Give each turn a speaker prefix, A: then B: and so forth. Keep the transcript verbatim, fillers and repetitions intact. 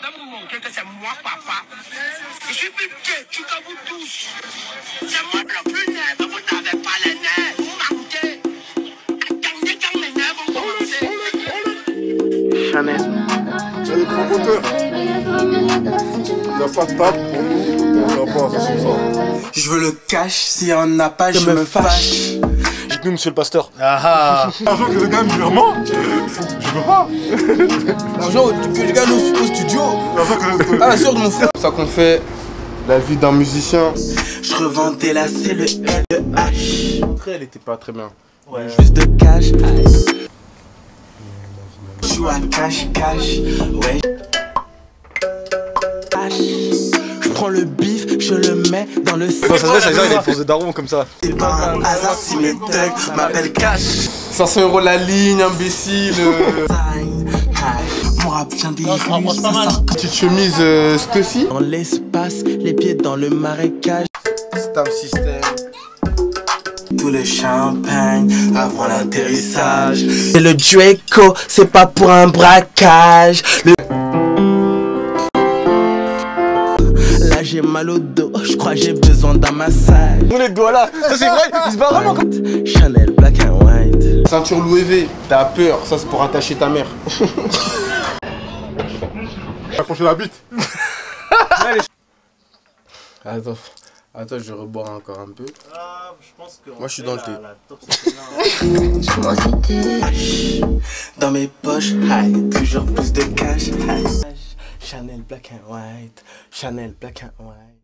A: vais vous montrer que c'est moi, papa. Je suis plus têtu que vous tous. C'est moi le plus nerveux. Vous n'avez pas les nerfs. Vous manquez. Attendez quand mes nerfs vont commencer.
B: Chanel.
C: Il y a des promoteurs. Il n'y a pas de table. Il n'y a pas, c'est ça.
B: Je veux le cash, s'il y en a pas, je, je me fâche.
C: Dites-nous, monsieur le pasteur.
D: Ah ah.
C: L'argent que je gagne du virement, je veux pas.
B: L'argent que je gagne au, au studio.
C: Que...
B: Ah, la soeur de mon frère.
D: C'est ça qu'on fait la vie d'un musicien.
B: Je revendais la C, le L, le H.
D: Après, elle était pas très bien.
B: Ouais. Juste de cash. Je joue à cash, cash. Ouais. Cash. Je prends le bif, je le mets dans le sac.
D: Ça se fait, ça il a posé daron comme ça.
B: C'est pas un hasard si mes thugs m'appellent cash.
D: cinq cents euros la ligne, imbécile.
B: Mon rap vient des
D: Petite chemise, euh, c'est aussi.
B: dans l'espace, les pieds dans le marécage.
D: Stam system.
B: Tout le champagne avant l'atterrissage. Et le Draco, c'est pas pour un braquage. Le... Là j'ai mal au dos, je crois j'ai besoin d'un massage.
D: On les doigts là, ça c'est vrai, il se bat vraiment comme...
B: Chanel Black and White.
D: Ceinture Louis V, t'as peur, ça c'est pour attacher ta mère.
C: Accrocher la bite.
D: Attends, attends, je vais reboire encore un peu.
E: Ah, je pense que
D: moi je suis dans le thé.
B: Dans mes poches, high, toujours plus de cash, high. Chanel Black and White, Chanel Black and White.